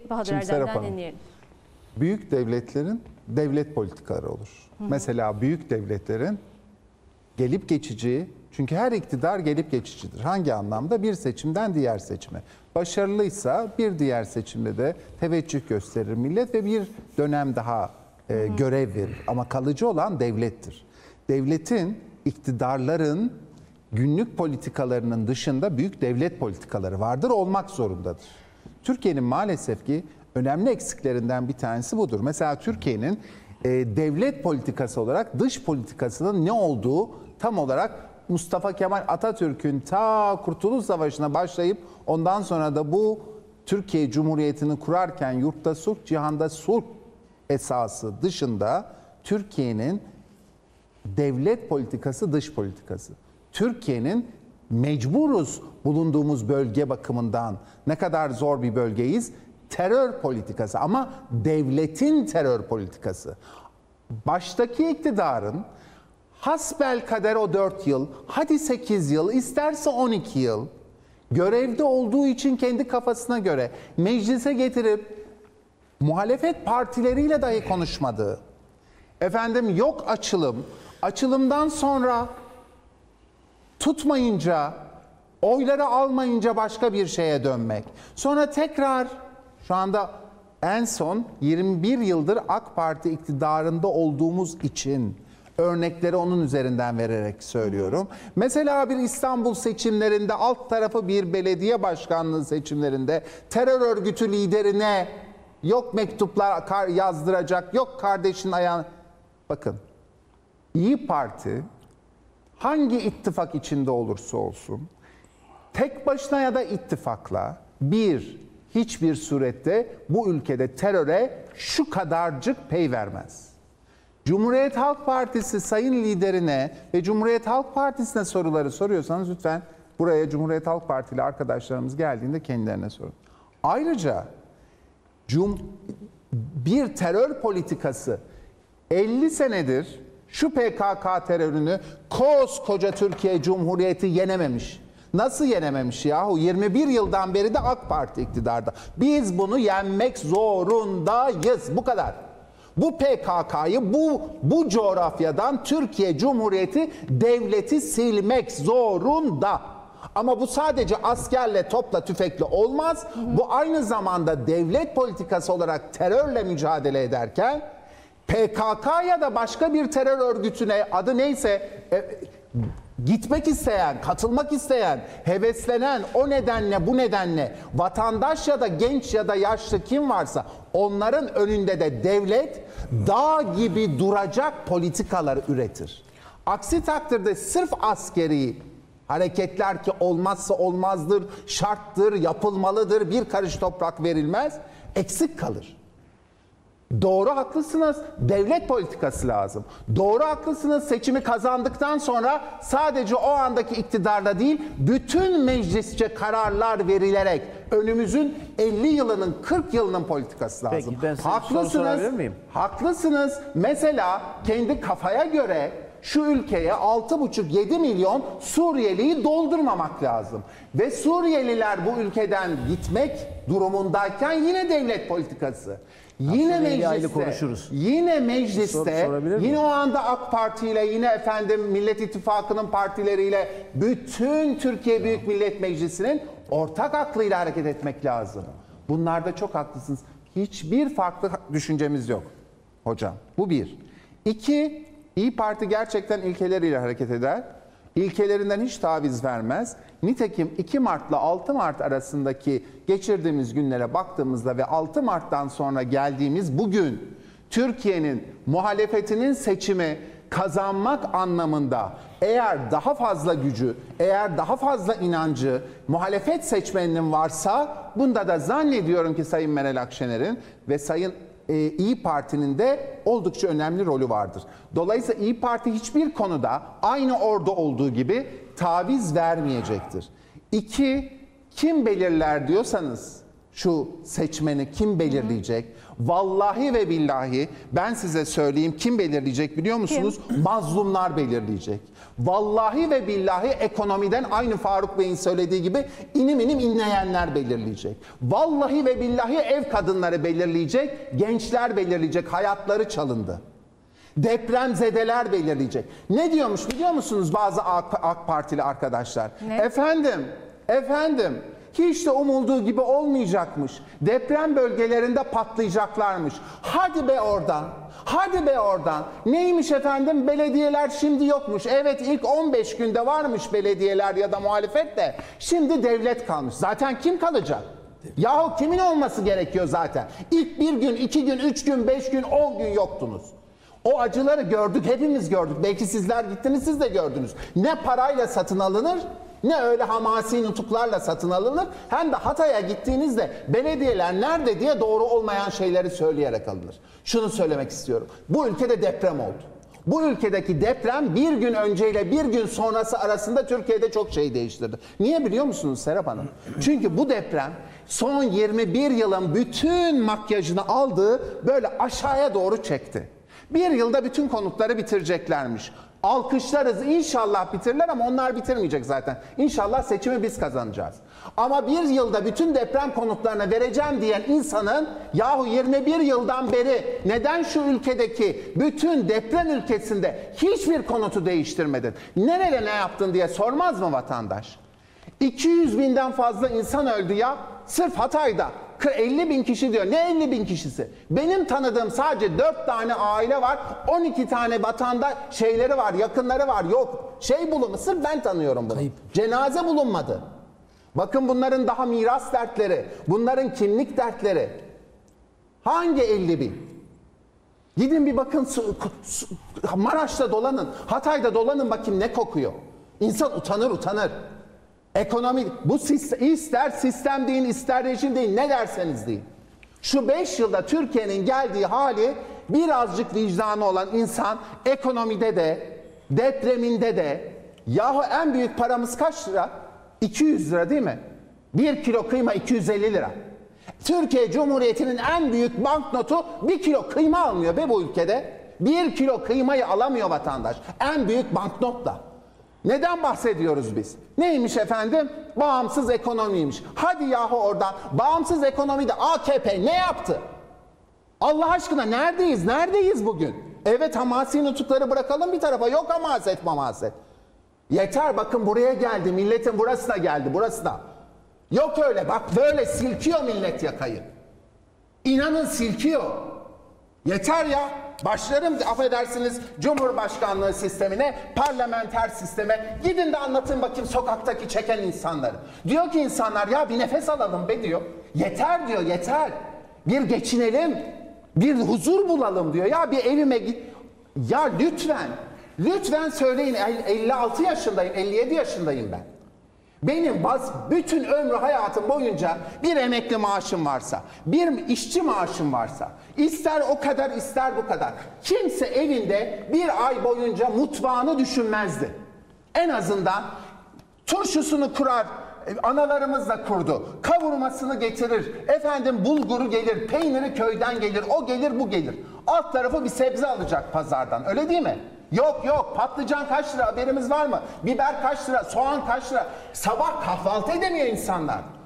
Bahadır Şimdi Serap Erdem'den Hanım, dinleyelim. büyük devletlerin devlet politikaları olur. Mesela büyük devletlerin gelip geçici, çünkü her iktidar gelip geçicidir. Hangi anlamda? Bir seçimden diğer seçime. Başarılıysa bir diğer seçimde de teveccüh gösterir millet ve bir dönem daha görev verir. Ama kalıcı olan devlettir. Devletin, iktidarların günlük politikalarının dışında büyük devlet politikaları vardır, olmak zorundadır. Türkiye'nin maalesef ki önemli eksiklerinden bir tanesi budur. Mesela Türkiye'nin devlet politikası olarak dış politikasının ne olduğu tam olarak Mustafa Kemal Atatürk'ün ta Kurtuluş Savaşı'na başlayıp ondan sonra da bu Türkiye Cumhuriyeti'ni kurarken yurtta sulh, cihanda sulh esası dışında Türkiye'nin devlet politikası, dış politikası. Türkiye'nin mecburuz bulunduğumuz bölge bakımından ne kadar zor bir bölgeyiz. Terör politikası ama devletin terör politikası. Baştaki iktidarın hasbelkader o 4 yıl, hadi 8 yıl, isterse 12 yıl görevde olduğu için kendi kafasına göre meclise getirip muhalefet partileriyle dahi konuşmadığı, efendim yok açılım, açılımdan sonra tutmayınca, oyları almayınca başka bir şeye dönmek. Sonra tekrar şu anda en son 21 yıldır AK Parti iktidarında olduğumuz için örnekleri onun üzerinden vererek söylüyorum. Mesela bir İstanbul seçimlerinde alt tarafı bir belediye başkanlığı seçimlerinde terör örgütü liderine yok mektuplar yazdıracak, yok kardeşin ayağına. Bakın, İyi Parti hangi ittifak içinde olursa olsun, tek başına ya da ittifakla hiçbir surette bu ülkede teröre şu kadarcık pay vermez. Cumhuriyet Halk Partisi sayın liderine ve Cumhuriyet Halk Partisi'ne soruları soruyorsanız lütfen buraya Cumhuriyet Halk Partili arkadaşlarımız geldiğinde kendilerine sorun. Ayrıca bir terör politikası 50 senedir şu PKK terörünü koskoca Türkiye Cumhuriyeti yenememiş. Nasıl yenememiş yahu? 21 yıldan beri de AK Parti iktidarda. Biz bunu yenmek zorundayız. Bu kadar. Bu PKK'yı bu coğrafyadan Türkiye Cumhuriyeti devleti silmek zorunda. Ama bu sadece askerle, topla, tüfekle olmaz. Bu aynı zamanda devlet politikası olarak terörle mücadele ederken PKK ya da başka bir terör örgütüne adı neyse gitmek isteyen, katılmak isteyen, heveslenen o nedenle bu nedenle vatandaş ya da genç ya da yaşlı kim varsa onların önünde de devlet dağ gibi duracak politikalar üretir. Aksi takdirde sırf askeri hareketler ki olmazsa olmazdır, şarttır, yapılmalıdır, bir karış toprak verilmez, eksik kalır. Doğru haklısınız, devlet politikası lazım. Doğru haklısınız, seçimi kazandıktan sonra sadece o andaki iktidarla değil, bütün meclisçe kararlar verilerek önümüzün 50 yılının, 40 yılının politikası lazım. Peki, ben size soru sorabilir miyim? Haklısınız. Mesela kendi kafaya göre şu ülkeye 6,5-7 milyon Suriyeliyi doldurmamak lazım. Ve Suriyeliler bu ülkeden gitmek durumundayken yine devlet politikası. Yine mecliste, yine o anda AK Parti ile, yine efendim Millet İttifakı'nın partileriyle, bütün Türkiye Büyük Millet Meclisi'nin ortak aklıyla hareket etmek lazım. Bunlarda çok haklısınız. Hiçbir farklı düşüncemiz yok hocam. Bu bir. İki, İyi Parti gerçekten ilkeleriyle hareket eder. İlkelerinden hiç taviz vermez. Nitekim 2 Mart'la 6 Mart arasındaki geçirdiğimiz günlere baktığımızda ve 6 Mart'tan sonra geldiğimiz bugün Türkiye'nin muhalefetinin seçimi kazanmak anlamında eğer daha fazla gücü, eğer daha fazla inancı muhalefet seçmeninin varsa, bunda da zannediyorum ki Sayın Meral Akşener'in ve Sayın İyi Parti'nin de oldukça önemli rolü vardır. Dolayısıyla İyi Parti hiçbir konuda aynı orada olduğu gibi taviz vermeyecektir. İki, kim belirler diyorsanız, şu seçmeni kim belirleyecek? Vallahi ve billahi ben size söyleyeyim, kim belirleyecek biliyor musunuz? Mazlumlar belirleyecek. Vallahi ve billahi ekonomiden aynı Faruk Bey'in söylediği gibi inim inim inleyenler belirleyecek. Vallahi ve billahi ev kadınları belirleyecek, gençler belirleyecek, hayatları çalındı. Depremzedeler belirleyecek. Ne diyormuş biliyor musunuz bazı AK Partili arkadaşlar? Ne? Efendim hiç de umulduğu gibi olmayacakmış. Deprem bölgelerinde patlayacaklarmış. Hadi be oradan. Hadi be oradan. Neymiş efendim? Belediyeler şimdi yokmuş. Evet, ilk 15 günde varmış belediyeler ya da muhalefet de. Şimdi devlet kalmış. Zaten kim kalacak? Yahu kimin olması gerekiyor zaten? İlk 1 gün, 2 gün, 3 gün, 5 gün, 10 gün yoktunuz. O acıları gördük, hepimiz gördük. Belki sizler gittiniz, siz de gördünüz. Ne parayla satın alınır, ne öyle hamasi nutuklarla satın alınır. Hem de Hatay'a gittiğinizde belediyeler nerede diye doğru olmayan şeyleri söyleyerek alınır. Şunu söylemek istiyorum. Bu ülkede deprem oldu. Bu ülkedeki deprem bir gün önceyle bir gün sonrası arasında Türkiye'de çok şey değiştirdi. Niye biliyor musunuz Serap Hanım? Çünkü bu deprem son 21 yılın bütün makyajını aldığı böyle aşağıya doğru çekti. Bir yılda bütün konutları bitireceklermiş. Alkışlarız, inşallah bitirirler ama onlar bitirmeyecek zaten. İnşallah seçimi biz kazanacağız. Ama bir yılda bütün deprem konutlarını vereceğim diyen insanın yahu 21 yıldan beri neden şu ülkedeki bütün deprem ülkesinde hiçbir konutu değiştirmedin? Nerede ne yaptın diye sormaz mı vatandaş? 200 binden fazla insan öldü ya sırf Hatay'da. 50 bin kişi diyor. Ne 50 bin kişisi? Benim tanıdığım sadece 4 tane aile var. 12 tane vatanda şeyleri var, yakınları var. Yok. Şey bulunmu. Sırf ben tanıyorum bunu. Kayıp. Cenaze bulunmadı. Bakın bunların daha miras dertleri, bunların kimlik dertleri. Hangi 50 bin? Gidin bir bakın Maraş'ta dolanın, Hatay'da dolanın bakayım ne kokuyor. İnsan utanır. Ekonomi, bu ister sistem deyin, ister rejim deyin, ne derseniz deyin. Şu 5 yılda Türkiye'nin geldiği hali birazcık vicdanı olan insan ekonomide de, depreminde de, yahu en büyük paramız kaç lira? 200 lira değil mi? 1 kilo kıyma 250 lira. Türkiye Cumhuriyeti'nin en büyük banknotu 1 kilo kıyma almıyor be bu ülkede. 1 kilo kıymayı alamıyor vatandaş. En büyük banknotla. Neden bahsediyoruz biz? Neymiş efendim? Bağımsız ekonomiymiş. Hadi yahu oradan. Bağımsız ekonomide AKP ne yaptı? Allah aşkına neredeyiz? Neredeyiz bugün? Evet, hamasi nutukları bırakalım bir tarafa. Yok hamaset mamaset. Yeter, bakın buraya geldi. Milletin burası da geldi. Burası da. Yok öyle bak, böyle silkiyor millet yakayı. İnanın silkiyor. Yeter ya. Başlarım affedersiniz Cumhurbaşkanlığı sistemine, parlamenter sisteme. Gidin de anlatın bakayım sokaktaki çeken insanları. Diyor ki insanlar ya bir nefes alalım be diyor. Yeter diyor, yeter. Bir geçinelim, bir huzur bulalım diyor. Ya bir evime git. Ya lütfen söyleyin, 56 yaşındayım, 57 yaşındayım ben. Benim bütün ömrü hayatım boyunca bir emekli maaşım varsa, bir işçi maaşım varsa, ister o kadar ister bu kadar, kimse evinde bir ay boyunca mutfağını düşünmezdi. En azından turşusunu kurar, analarımız da kurdu. Kavurmasını getirir, efendim bulguru gelir, peyniri köyden gelir, o gelir bu gelir. Alt tarafı bir sebze alacak pazardan, öyle değil mi? Yok patlıcan kaç lira haberimiz var mı? Biber kaç lira? Soğan kaç lira? Sabah kahvaltı edemiyor insanlar.